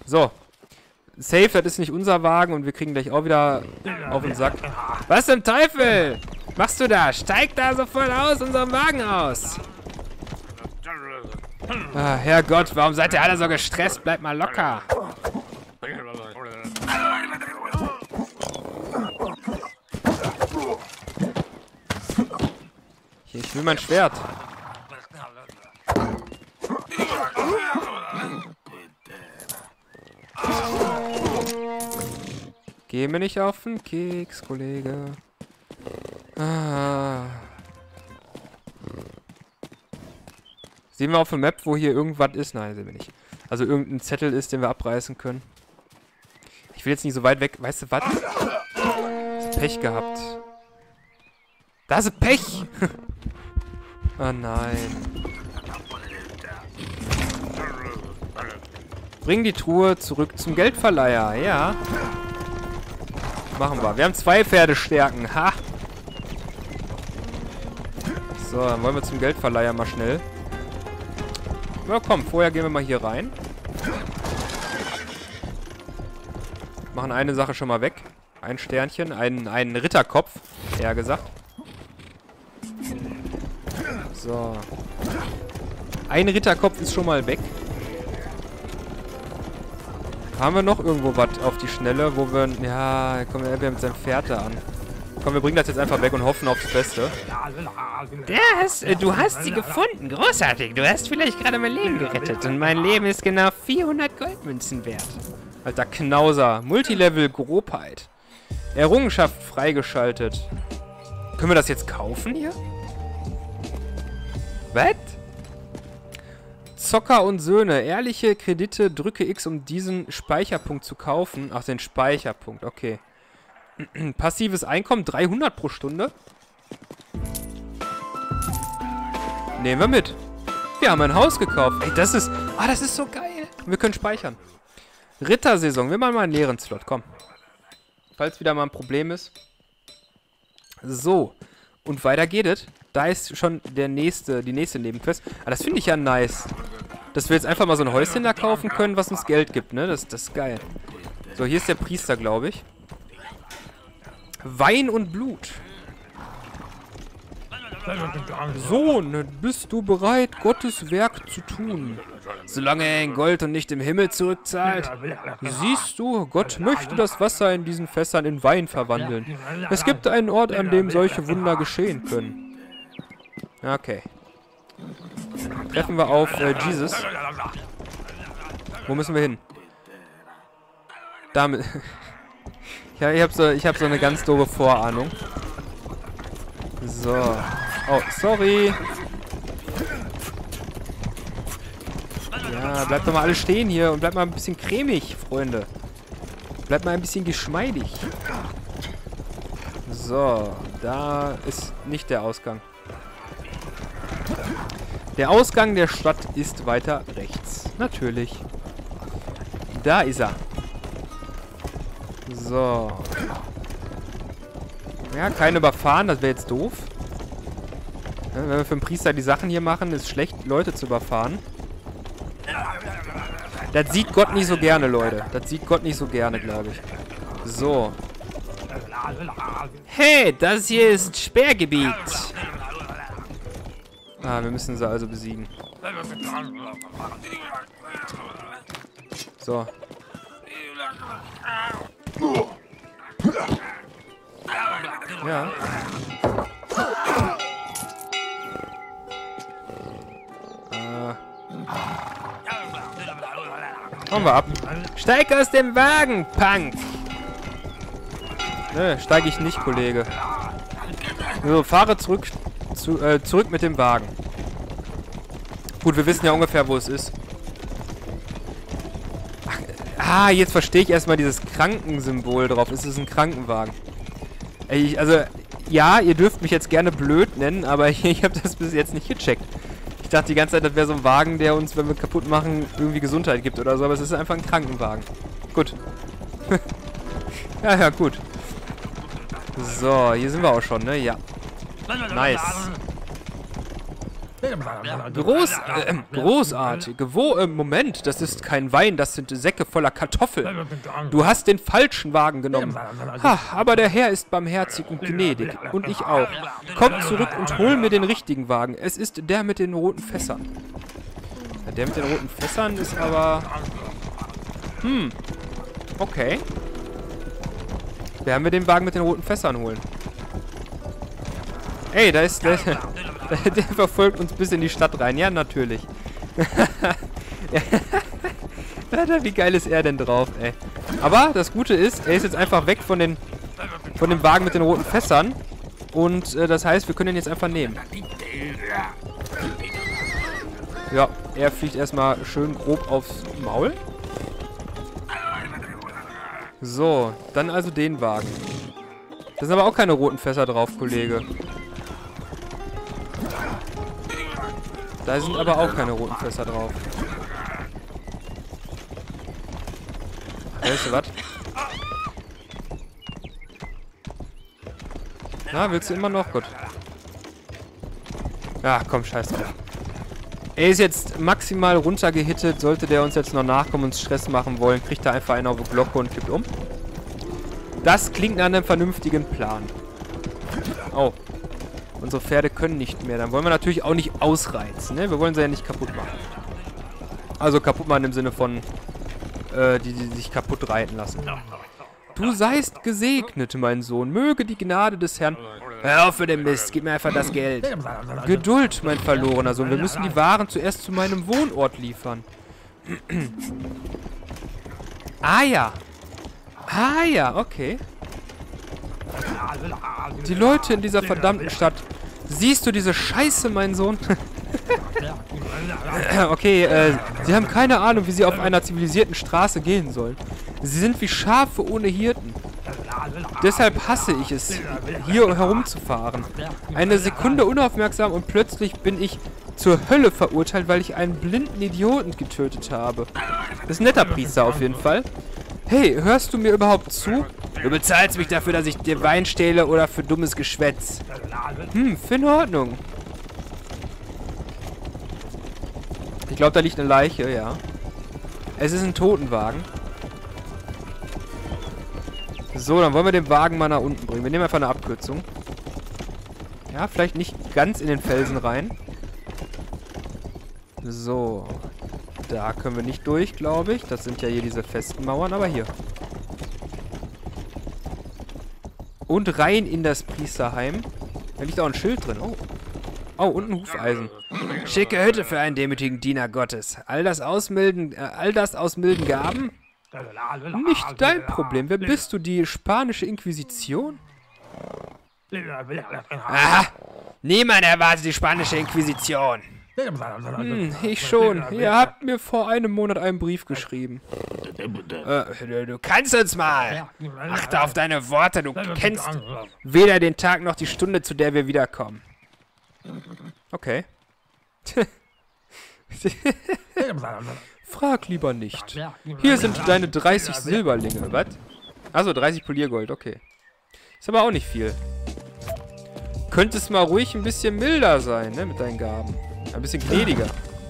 So. Safe, das ist nicht unser Wagen und wir kriegen gleich auch wieder auf den Sack. Was zum Teufel machst du da? Steig da sofort aus unserem Wagen aus. Ah, Herrgott, warum seid ihr alle so gestresst? Bleibt mal locker. Ich will mein Schwert. Geh mir nicht auf den Keks, Kollege. Ah. Sehen wir auf der Map, wo hier irgendwas ist? Nein, sehen wir nicht. Also irgendein Zettel ist, den wir abreißen können. Ich will jetzt nicht so weit weg. Weißt du was? Pech gehabt. Da ist Pech! Oh nein. Bring die Truhe zurück zum Geldverleiher. Ja. Machen wir. Wir haben 2 Pferdestärken. Ha! So, dann wollen wir zum Geldverleiher mal schnell. Na komm, vorher gehen wir mal hier rein. Machen eine Sache schon mal weg. Ein Sternchen, einen Ritterkopf, eher gesagt. So. Ein Ritterkopf ist schon mal weg. Haben wir noch irgendwo was auf die Schnelle, wo wir... Ja, kommen wir mit seinem Pferd da an. Komm, wir bringen das jetzt einfach weg und hoffen aufs Beste. Du hast sie gefunden. Großartig. Du hast vielleicht gerade mein Leben gerettet. Und mein Leben ist genau 400 Goldmünzen wert. Alter Knauser. Multilevel Grobheit. Errungenschaft freigeschaltet. Können wir das jetzt kaufen hier? Was? Zocker und Söhne. Ehrliche Kredite. Drücke X, um diesen Speicherpunkt zu kaufen. Ach, den Speicherpunkt. Okay. Passives Einkommen. 300 pro Stunde. Nehmen wir mit. Wir haben ein Haus gekauft. Ey, das ist... Ah, das ist so geil. Wir können speichern. Rittersaison. Wir machen mal einen leeren Slot. Komm. Falls wieder mal ein Problem ist. So. Und weiter geht es. Da ist schon die nächste Nebenquest. Ah, das finde ich ja nice. Dass wir jetzt einfach mal so ein Häuschen da kaufen können, was uns Geld gibt, ne? Das ist geil. So, hier ist der Priester, glaube ich. Wein und Blut. Sohn, bist du bereit, Gottes Werk zu tun? Solange er in Gold und nicht im Himmel zurückzahlt. Siehst du, Gott möchte das Wasser in diesen Fässern in Wein verwandeln. Es gibt einen Ort, an dem solche Wunder geschehen können. Okay. Treffen wir auf Jesus. Wo müssen wir hin? Damit. Ja, ich hab so eine ganz doofe Vorahnung. So. Oh, sorry. Ja, bleibt doch mal alle stehen hier und bleibt mal ein bisschen cremig, Freunde. Bleibt mal ein bisschen geschmeidig. So, da ist nicht der Ausgang. Der Ausgang der Stadt ist weiter rechts. Natürlich. Da ist er. So. Ja, keine überfahren, das wäre jetzt doof. Ja, wenn wir für den Priester die Sachen hier machen, ist schlecht, Leute zu überfahren. Das sieht Gott nicht so gerne, Leute. Das sieht Gott nicht so gerne, glaube ich. So. Hey, das hier ist Sperrgebiet. Ah, wir müssen sie also besiegen. So. Ja. Hauen wir ab. Steig aus dem Wagen, Punk. Ne, steige ich nicht, Kollege. So, fahre zurück mit dem Wagen. Gut, wir wissen ja ungefähr, wo es ist. Ach, jetzt verstehe ich erstmal dieses Krankensymbol drauf. Es ist ein Krankenwagen. Ey, also, ja, ihr dürft mich jetzt gerne blöd nennen, aber ich habe das bis jetzt nicht gecheckt. Ich dachte die ganze Zeit, das wäre so ein Wagen, der uns, wenn wir kaputt machen, irgendwie Gesundheit gibt oder so, aber es ist einfach ein Krankenwagen. Gut. Ja, gut. So, hier sind wir auch schon, ne? Ja. Nice. Großartig. Moment, das ist kein Wein, das sind Säcke voller Kartoffeln. Du hast den falschen Wagen genommen. Ha, aber der Herr ist barmherzig und gnädig. Und ich auch. Komm zurück und hol mir den richtigen Wagen. Es ist der mit den roten Fässern. Ja, der mit den roten Fässern ist aber... Okay. Werden wir den Wagen mit den roten Fässern holen? Ey, da ist der... Der verfolgt uns bis in die Stadt rein. Ja, natürlich. Alter, wie geil ist er denn drauf, ey. Aber das Gute ist, er ist jetzt einfach weg von dem Wagen mit den roten Fässern. Und das heißt, wir können ihn jetzt einfach nehmen. Ja, er fliegt erstmal schön grob aufs Maul. So, dann also den Wagen. Da sind aber auch keine roten Fässer drauf, Kollege. Da sind aber auch keine roten Fässer drauf. Weißt du was? Na, willst du immer noch? Gut. Ja, komm, scheiß drauf. Er ist jetzt maximal runtergehittet. Sollte der uns jetzt noch nachkommen und uns Stress machen wollen, kriegt er einfach einen auf die Glocke und kippt um. Das klingt nach einem vernünftigen Plan. Oh. Unsere Pferde können nicht mehr. Dann wollen wir natürlich auch nicht ausreizen, ne? Wir wollen sie ja nicht kaputt machen. Also kaputt machen im Sinne von, die sich kaputt reiten lassen. Du seist gesegnet, mein Sohn. Möge die Gnade des Herrn... Hör auf für den Mist. Gib mir einfach das Geld. Geduld, mein verlorener Sohn. Wir müssen die Waren zuerst zu meinem Wohnort liefern. Ah ja. Ah ja, okay. Die Leute in dieser verdammten Stadt. Siehst du diese Scheiße, mein Sohn? Okay, sie haben keine Ahnung, wie sie auf einer zivilisierten Straße gehen sollen. Sie sind wie Schafe ohne Hirten. Deshalb hasse ich es, hier herumzufahren. Eine Sekunde unaufmerksam und plötzlich bin ich zur Hölle verurteilt, weil ich einen blinden Idioten getötet habe. Das ist ein netter Priester auf jeden Fall. Hey, hörst du mir überhaupt zu? Du bezahlst mich dafür, dass ich dir Wein stehle oder für dummes Geschwätz. Für in Ordnung. Ich glaube, da liegt eine Leiche, ja. Es ist ein Totenwagen. So, dann wollen wir den Wagen mal nach unten bringen. Wir nehmen einfach eine Abkürzung. Ja, vielleicht nicht ganz in den Felsen rein. So. Da können wir nicht durch, glaube ich. Das sind ja hier diese festen Mauern, aber hier. Und rein in das Priesterheim. Da liegt auch ein Schild drin. Oh. Oh, und ein Hufeisen. Schicke Hütte für einen demütigen Diener Gottes. All das aus milden Gaben? Nicht dein Problem. Wer bist du? Die spanische Inquisition? Aha! Niemand erwartet die spanische Inquisition. Ich schon. Ihr habt mir vor einem Monat einen Brief geschrieben. Du kannst uns mal. Achte auf deine Worte. Du kennst weder den Tag noch die Stunde, zu der wir wiederkommen. Okay. Frag lieber nicht. Hier sind deine 30 Silberlinge. Was? Achso, 30 Poliergold. Okay. Ist aber auch nicht viel. Könntest mal ruhig ein bisschen milder sein, ne, mit deinen Gaben. Ein bisschen gnädiger.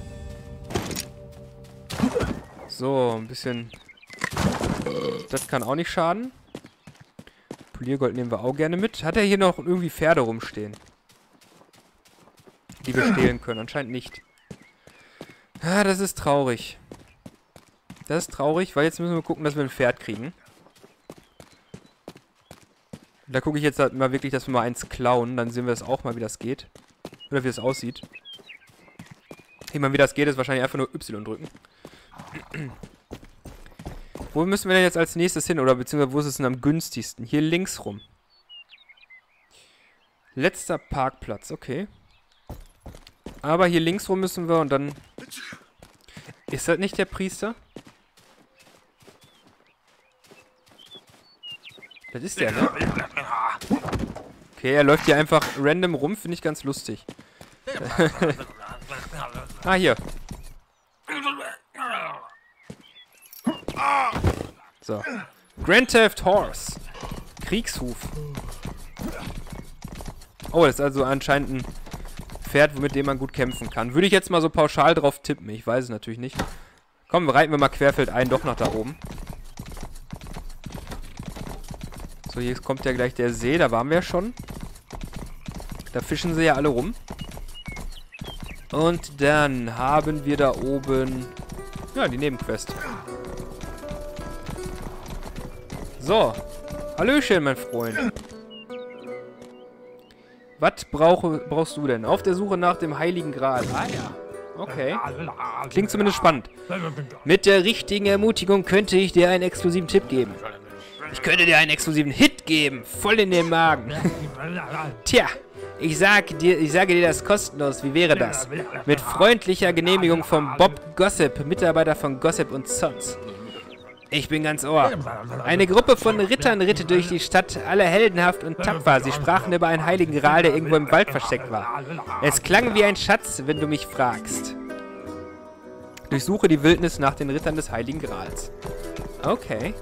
So, ein bisschen... Das kann auch nicht schaden. Poliergold nehmen wir auch gerne mit. Hat er hier noch irgendwie Pferde rumstehen? Die wir stehlen können. Anscheinend nicht. Ah, das ist traurig. Das ist traurig, weil jetzt müssen wir gucken, dass wir ein Pferd kriegen. Da gucke ich jetzt halt mal wirklich, dass wir mal eins klauen. Dann sehen wir es auch mal, wie das geht. Oder wie es aussieht. Ich meine, wie das geht, ist wahrscheinlich einfach nur Y drücken. Wo müssen wir denn jetzt als nächstes hin? Oder beziehungsweise wo ist es denn am günstigsten? Hier links rum. Letzter Parkplatz, okay. Aber hier links rum müssen wir und dann... Ist das nicht der Priester? Das ist der, ne? Okay, er läuft hier einfach random rum, finde ich ganz lustig. Ah, hier. So. Grand Theft Horse. Kriegshuf. Oh, das ist also anscheinend ein Pferd, mit dem man gut kämpfen kann. Würde ich jetzt mal so pauschal drauf tippen. Ich weiß es natürlich nicht. Komm, reiten wir mal querfeldein doch nach da oben. So, hier kommt ja gleich der See. Da waren wir ja schon. Da fischen sie ja alle rum. Und dann haben wir da oben... Ja, die Nebenquest. So. Hallöchen, mein Freund. Was brauchst du denn? Auf der Suche nach dem Heiligen Gral. Ah ja. Okay. Klingt zumindest spannend. Mit der richtigen Ermutigung könnte ich dir einen exklusiven Tipp geben. Ich könnte dir einen exklusiven Hit geben. Voll in den Magen. Tja. Ich sage dir das kostenlos. Wie wäre das? Mit freundlicher Genehmigung von Bob Gossip, Mitarbeiter von Gossip & Sons. Ich bin ganz Ohr. Eine Gruppe von Rittern ritte durch die Stadt, alle heldenhaft und tapfer. Sie sprachen über einen heiligen Gral, der irgendwo im Wald versteckt war. Es klang wie ein Schatz, wenn du mich fragst. Durchsuche die Wildnis nach den Rittern des Heiligen Grals. Okay.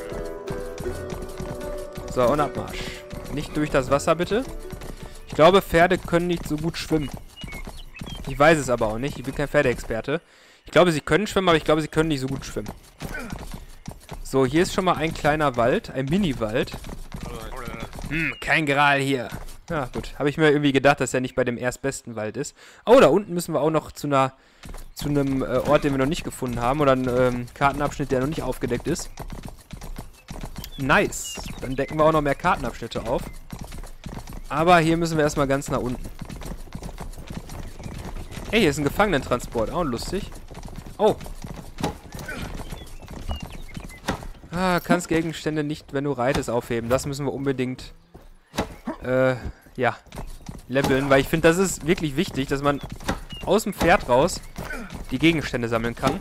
So, und Abmarsch. Nicht durch das Wasser, bitte. Ich glaube, Pferde können nicht so gut schwimmen. Ich weiß es aber auch nicht. Ich bin kein Pferdeexperte. Ich glaube, sie können schwimmen, aber ich glaube, sie können nicht so gut schwimmen. So, hier ist schon mal ein kleiner Wald. Ein Mini-Wald. Kein Gral hier. Ja, gut. Habe ich mir irgendwie gedacht, dass er nicht bei dem erstbesten Wald ist. Oh, da unten müssen wir auch noch zu einem Ort, den wir noch nicht gefunden haben. Oder einen Kartenabschnitt, der noch nicht aufgedeckt ist. Nice. Dann decken wir auch noch mehr Kartenabschnitte auf. Aber hier müssen wir erstmal ganz nach unten. Hey, hier ist ein Gefangenentransport. Auch lustig. Oh. Kannst Gegenstände nicht, wenn du reitest, aufheben. Das müssen wir unbedingt, ja, leveln. Weil ich finde, das ist wirklich wichtig, dass man aus dem Pferd raus die Gegenstände sammeln kann.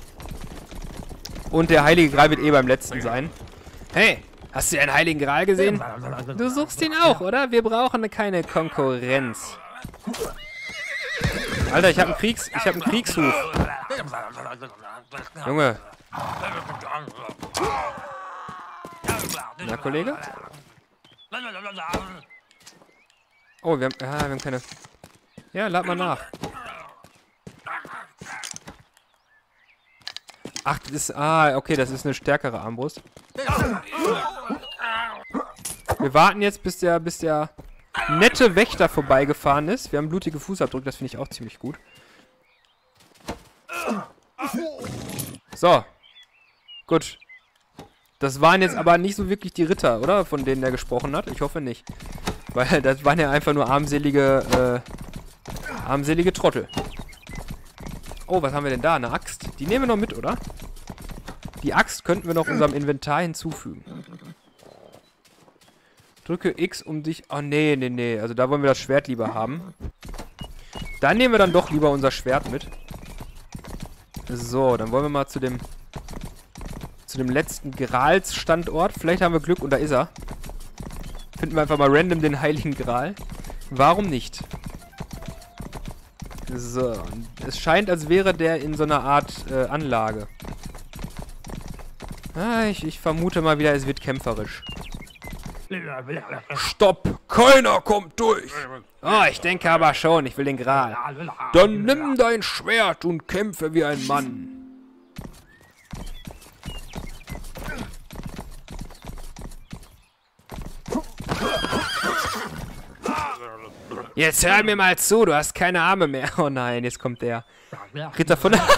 Und der Heilige Gral wird eh beim letzten sein. Hey! Hast du den Heiligen Gral gesehen? Du suchst ihn auch, oder? Wir brauchen keine Konkurrenz. Alter, ich hab einen Kriegshuf. Junge. Na, Kollege? Oh, wir haben keine... Ja, lad mal nach. Ach, das ist... Ah, okay, das ist eine stärkere Armbrust. Wir warten jetzt, bis der nette Wächter vorbeigefahren ist. Wir haben blutige Fußabdrücke, das finde ich auch ziemlich gut. So. Gut. Das waren jetzt aber nicht so wirklich die Ritter, oder? Von denen er gesprochen hat. Ich hoffe nicht. Weil das waren ja einfach nur armselige Trottel. Oh, was haben wir denn da? Eine Axt. Die nehmen wir noch mit, oder? Die Axt könnten wir noch unserem Inventar hinzufügen. Drücke X, um dich... Oh, nee, nee, nee. Also da wollen wir das Schwert lieber haben. Dann nehmen wir dann doch lieber unser Schwert mit. So, dann wollen wir mal zu dem letzten Gralsstandort. Vielleicht haben wir Glück und da ist er. Finden wir einfach mal random den Heiligen Gral. Warum nicht? So, es scheint, als wäre der in so einer Art Anlage. Ah, ich vermute mal wieder, es wird kämpferisch. Stopp! Keiner kommt durch! Oh, ich denke aber schon, ich will den Gral. Dann nimm dein Schwert und kämpfe wie ein Mann. Jetzt hör mir mal zu, du hast keine Arme mehr. Oh nein, jetzt kommt der Ritter von der...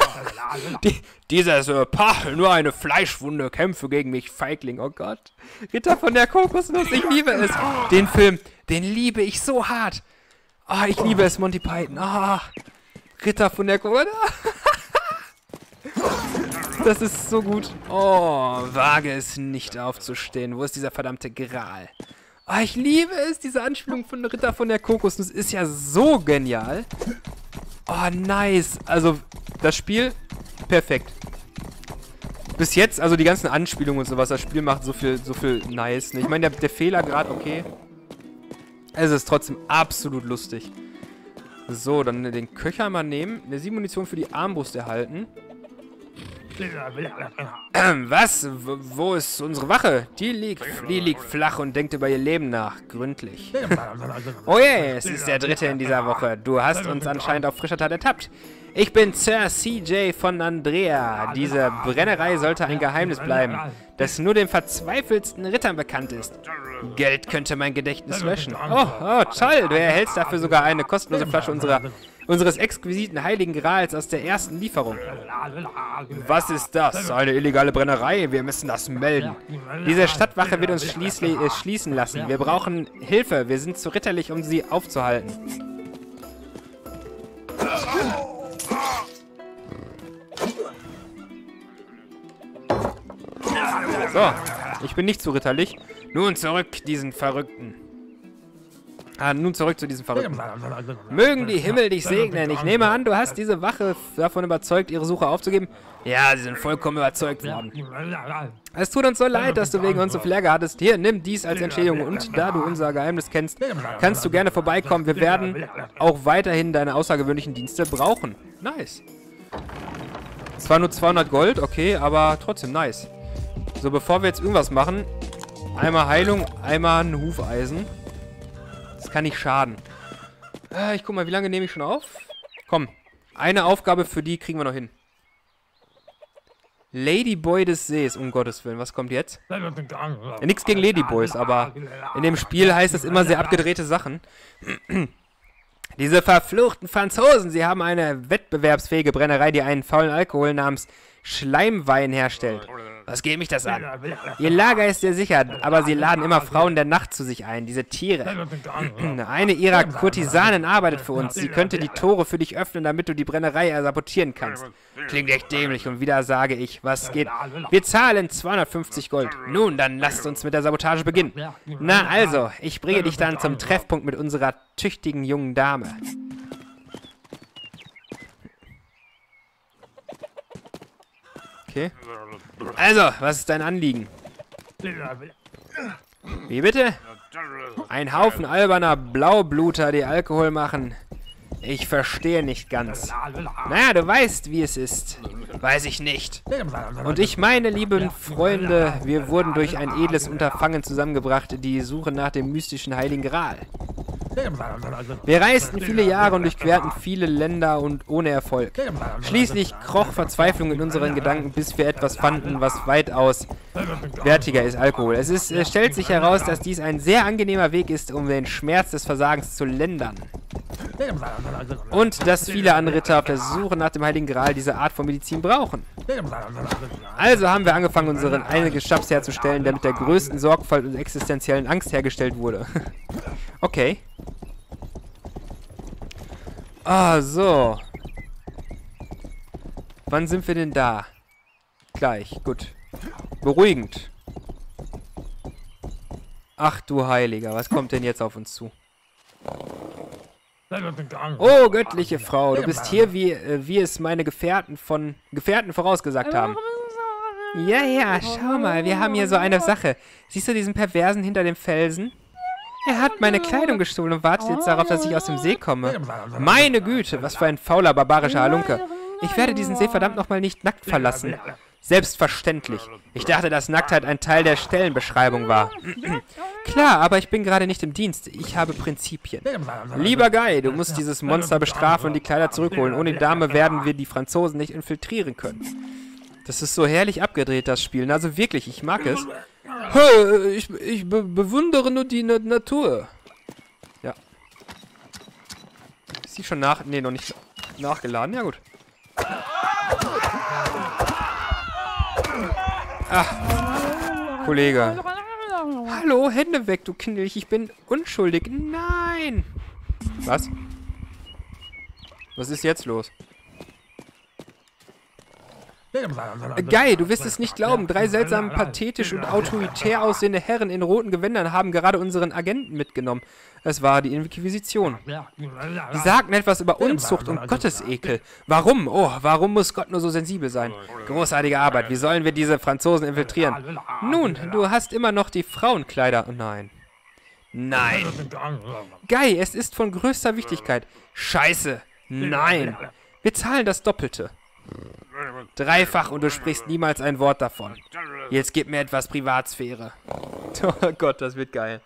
Dieser Pach, nur eine Fleischwunde, kämpfe gegen mich, Feigling, oh Gott. Ritter von der Kokosnuss, ich liebe es. Den Film, den liebe ich so hart. Oh, ich liebe es, Monty Python. Oh, Ritter von der Kokosnuss. Das ist so gut. Oh, wage es nicht aufzustehen. Wo ist dieser verdammte Gral? Oh, ich liebe es, diese Anspielung von Ritter von der Kokosnuss ist ja so genial. Oh, nice. Also, das Spiel, perfekt. Bis jetzt, also die ganzen Anspielungen und sowas, das Spiel macht so viel nice. Ich meine, der Fehlergrad, okay. Es ist trotzdem absolut lustig. So, dann den Köcher mal nehmen. Eine 7 Munition für die Armbrust erhalten. Was? Wo ist unsere Wache? Die liegt flach und denkt über ihr Leben nach. Gründlich. Oh je, es ist der dritte in dieser Woche. Du hast uns anscheinend auf frischer Tat ertappt. Ich bin Sir CJ von Andrea. Diese Brennerei sollte ein Geheimnis bleiben, das nur den verzweifeltsten Rittern bekannt ist. Geld könnte mein Gedächtnis löschen. Oh, toll. Du erhältst dafür sogar eine kostenlose Flasche unseres exquisiten Heiligen Grals aus der ersten Lieferung. Was ist das? Eine illegale Brennerei? Wir müssen das melden. Diese Stadtwache wird uns schließen lassen. Wir brauchen Hilfe. Wir sind zu ritterlich, um sie aufzuhalten. So, ich bin nicht zu ritterlich. Nun zurück zu diesen Verrückten. Mögen die Himmel dich segnen. Ich nehme an, du hast diese Wache davon überzeugt, ihre Suche aufzugeben. Ja, sie sind vollkommen überzeugt worden. Es tut uns so leid, dass du wegen uns so viel Ärger hattest. Hier, nimm dies als Entschädigung. Und da du unser Geheimnis kennst, kannst du gerne vorbeikommen. Wir werden auch weiterhin deine außergewöhnlichen Dienste brauchen. Nice. Zwar nur 200 Gold, okay, aber trotzdem nice. So, bevor wir jetzt irgendwas machen, einmal Heilung, einmal ein Hufeisen. Das kann nicht schaden. Ich guck mal, wie lange nehme ich schon auf? Komm, eine Aufgabe für die kriegen wir noch hin. Ladyboy des Sees, um Gottes Willen. Was kommt jetzt? Ja, nichts gegen Ladyboys, aber in dem Spiel heißt es immer sehr abgedrehte Sachen. Diese verfluchten Franzosen, sie haben eine wettbewerbsfähige Brennerei, die einen faulen Alkohol namens Schleimwein herstellt. Was geht mich das an? Ihr Lager ist sehr sicher, aber sie laden immer Frauen der Nacht zu sich ein, diese Tiere. Eine ihrer Kurtisanen arbeitet für uns. Sie könnte die Tore für dich öffnen, damit du die Brennerei sabotieren kannst. Klingt echt dämlich und wieder sage ich, was geht? Wir zahlen 250 Gold. Nun, dann lasst uns mit der Sabotage beginnen. Na also, ich bringe dich dann zum Treffpunkt mit unserer tüchtigen jungen Dame. Okay. Also, was ist dein Anliegen? Wie bitte? Ein Haufen alberner Blaubluter, die Alkohol machen. Ich verstehe nicht ganz. Naja, du weißt, wie es ist. Weiß ich nicht. Und ich meine, lieben Freunde, wir wurden durch ein edles Unterfangen zusammengebracht, die Suche nach dem mystischen Heiligen Gral. Wir reisten viele Jahre und durchquerten viele Länder und ohne Erfolg. Schließlich kroch Verzweiflung in unseren Gedanken, bis wir etwas fanden, was weitaus wertiger ist, Alkohol. Es stellt sich heraus, dass dies ein sehr angenehmer Weg ist, um den Schmerz des Versagens zu lindern. Und dass viele andere Ritter auf der Suche nach dem Heiligen Gral diese Art von Medizin brauchen. Also haben wir angefangen, unseren eigenen Schnaps herzustellen, der mit der größten Sorgfalt und existenziellen Angst hergestellt wurde. Okay. Ah, so. Wann sind wir denn da? Gleich, gut. Beruhigend. Ach du Heiliger, was kommt denn jetzt auf uns zu? Oh, göttliche Frau, du bist hier, wie es meine Gefährten vorausgesagt haben. Ja, schau mal, wir haben hier so eine Sache. Siehst du diesen Perversen hinter dem Felsen? Er hat meine Kleidung gestohlen und wartet jetzt darauf, dass ich aus dem See komme. Meine Güte, was für ein fauler, barbarischer Halunke. Ich werde diesen See verdammt nochmal nicht nackt verlassen. Selbstverständlich. Ich dachte, dass Nacktheit ein Teil der Stellenbeschreibung war. Klar, aber ich bin gerade nicht im Dienst. Ich habe Prinzipien. Lieber Guy, du musst dieses Monster bestrafen und die Kleider zurückholen. Ohne die Dame werden wir die Franzosen nicht infiltrieren können. Das ist so herrlich abgedreht, das Spiel. Also wirklich, ich mag es. Ich bewundere nur die Natur. Ja. Ist sie schon noch nicht nachgeladen? Ja, gut. Ach, Kollege. Hallo, Hände weg, du Knilch. Ich bin unschuldig. Nein. Was? Was ist jetzt los? Guy, du wirst es nicht glauben. 3 seltsam pathetisch und autoritär aussehende Herren in roten Gewändern haben gerade unseren Agenten mitgenommen. Es war die Inquisition. Sie sagten etwas über Unzucht und Gottesekel. Warum? Oh, warum muss Gott nur so sensibel sein? Großartige Arbeit. Wie sollen wir diese Franzosen infiltrieren? Nun, du hast immer noch die Frauenkleider. Oh nein. Nein. Guy, es ist von größter Wichtigkeit. Scheiße. Nein. Wir zahlen das Doppelte. Dreifach und du sprichst niemals ein Wort davon. Jetzt gib mir etwas Privatsphäre. Oh Gott, das wird geil.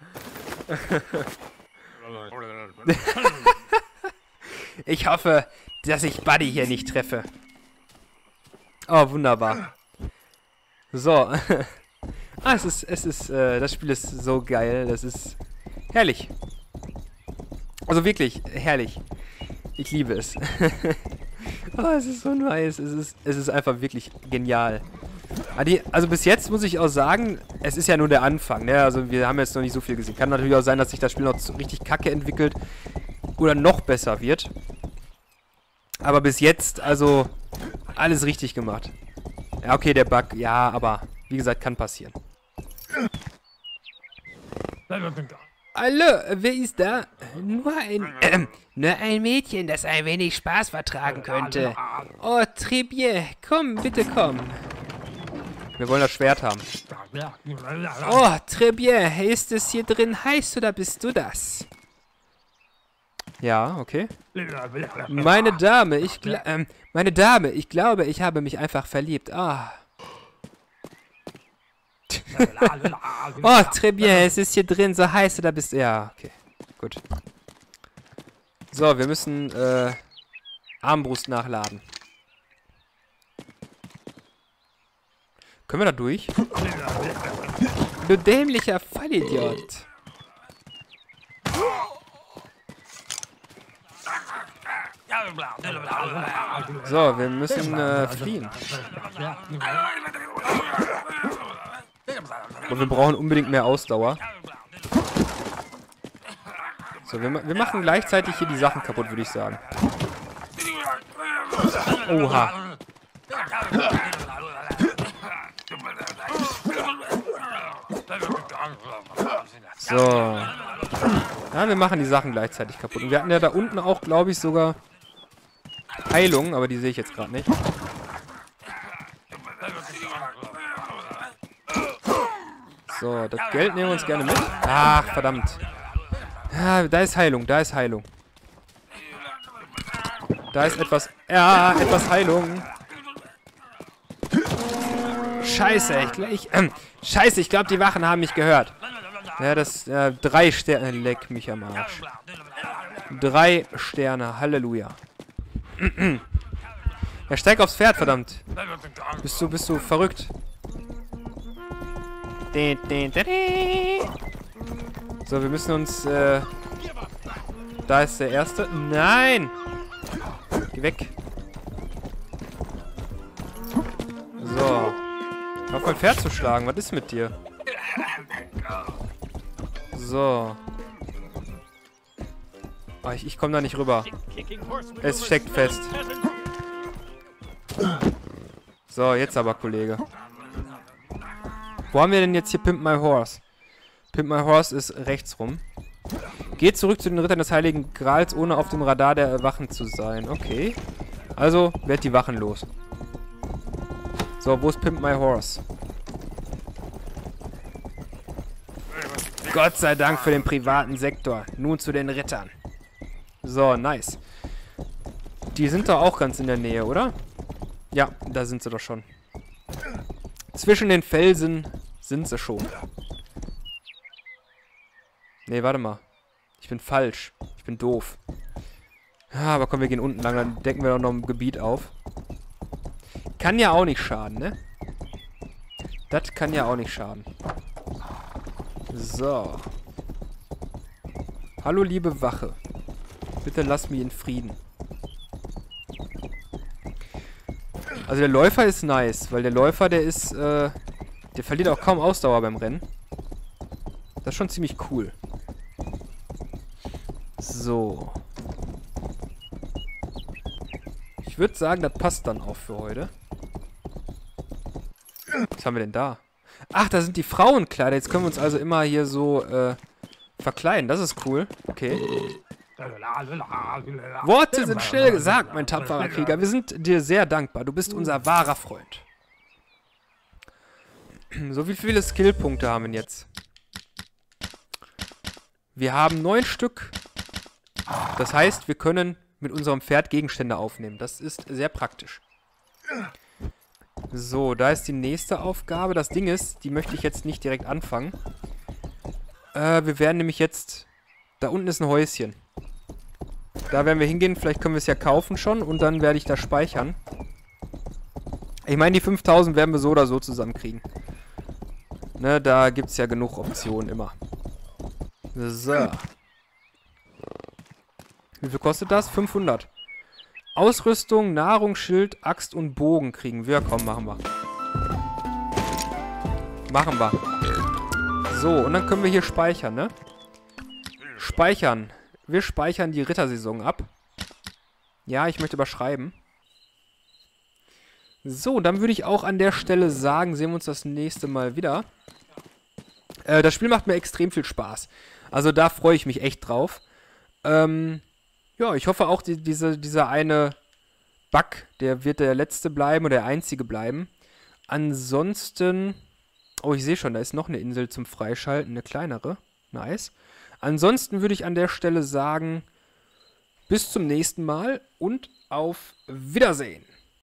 Ich hoffe, dass ich Buddy hier nicht treffe. Oh, wunderbar. So. Das Spiel ist so geil. Das ist herrlich. Also wirklich herrlich. Ich liebe es. Oh, es ist so nice. Es ist einfach wirklich genial. Also bis jetzt muss ich auch sagen, es ist ja nur der Anfang. Ne? Also wir haben jetzt noch nicht so viel gesehen. Kann natürlich auch sein, dass sich das Spiel noch richtig kacke entwickelt. Oder noch besser wird. Aber bis jetzt, also, alles richtig gemacht. Ja, okay, der Bug, ja, aber wie gesagt, kann passieren. Hallo, wer ist da? Nur ein Mädchen, das ein wenig Spaß vertragen könnte. Oh, très bien. Komm, bitte komm. Wir wollen das Schwert haben. Oh, très bien. Ist es hier drin heiß oder bist du das? Ja, okay. Meine Dame, ich glaube, ich habe mich einfach verliebt. Ah. Oh, très bien, es ist hier drin so heiß, oder bist du... Ja, okay, gut. So, wir müssen, Armbrust nachladen. Können wir da durch? Du dämlicher Vollidiot. So, wir müssen, fliehen. Und wir brauchen unbedingt mehr Ausdauer. So, wir machen gleichzeitig hier die Sachen kaputt, würde ich sagen. Oha. So. Ja, wir machen die Sachen gleichzeitig kaputt. Und wir hatten ja da unten auch, glaube ich, sogar Heilung, aber die sehe ich jetzt gerade nicht. So, das Geld nehmen wir uns gerne mit. Ach, verdammt. Ja, da ist Heilung, da ist Heilung. Da ist etwas... Ja, etwas Heilung. Scheiße, Scheiße, ich glaube, die Wachen haben mich gehört. Ja, das... 3 Sterne... Leck mich am Arsch. 3 Sterne, Halleluja. Ja, steig aufs Pferd, verdammt. Bist du verrückt? So, wir müssen uns, da ist der erste. Nein! Geh weg. So. Auf mein Pferd zu schlagen. Was ist mit dir? So. Oh, ich komme da nicht rüber. Es steckt fest. So, jetzt aber, Kollege. Wo haben wir denn jetzt hier Pimp My Horse? Pimp My Horse ist rechts rum. Geht zurück zu den Rittern des Heiligen Grals, ohne auf dem Radar der Wachen zu sein. Okay. Also, werd die Wachen los. So, wo ist Pimp My Horse? Gott sei Dank für den privaten Sektor. Nun zu den Rittern. So, nice. Die sind doch auch ganz in der Nähe, oder? Ja, da sind sie doch schon. Zwischen den Felsen sind sie schon. Nee, warte mal. Ich bin falsch. Ich bin doof. Ja, aber komm, wir gehen unten lang. Dann decken wir doch noch ein Gebiet auf. Kann ja auch nicht schaden, ne? Das kann ja auch nicht schaden. So. Hallo, liebe Wache. Bitte lass mich in Frieden. Also der Läufer ist nice, weil der Läufer, der ist, der verliert auch kaum Ausdauer beim Rennen. Das ist schon ziemlich cool. So. Ich würde sagen, das passt dann auch für heute. Was haben wir denn da? Ach, da sind die Frauenkleider. Jetzt können wir uns also immer hier so, verkleiden. Das ist cool. Okay. Worte sind schnell gesagt, mein tapferer Krieger. Wir sind dir sehr dankbar. Du bist unser wahrer Freund. So, wie viele Skillpunkte haben wir jetzt? Wir haben 9 Stück. Das heißt, wir können mit unserem Pferd Gegenstände aufnehmen. Das ist sehr praktisch. So, da ist die nächste Aufgabe. Das Ding ist, die möchte ich jetzt nicht direkt anfangen. Wir werden nämlich jetzt... Da unten ist ein Häuschen. Da werden wir hingehen. Vielleicht können wir es ja kaufen schon. Und dann werde ich das speichern. Ich meine, die 5000 werden wir so oder so zusammenkriegen. Ne, da gibt es ja genug Optionen immer. So. Wie viel kostet das? 500. Ausrüstung, Nahrung, Schild, Axt und Bogen kriegen wir. Komm, machen wir. Machen wir. So, und dann können wir hier speichern, ne? Speichern. Wir speichern die Rittersaison ab. Ja, ich möchte überschreiben. So, dann würde ich auch an der Stelle sagen, sehen wir uns das nächste Mal wieder. Das Spiel macht mir extrem viel Spaß. Also da freue ich mich echt drauf. Ja, ich hoffe auch, dieser eine Bug, der wird der letzte bleiben oder der einzige bleiben. Ansonsten... Oh, ich sehe schon, da ist noch eine Insel zum Freischalten, eine kleinere. Nice. Ansonsten würde ich an der Stelle sagen, bis zum nächsten Mal und auf Wiedersehen.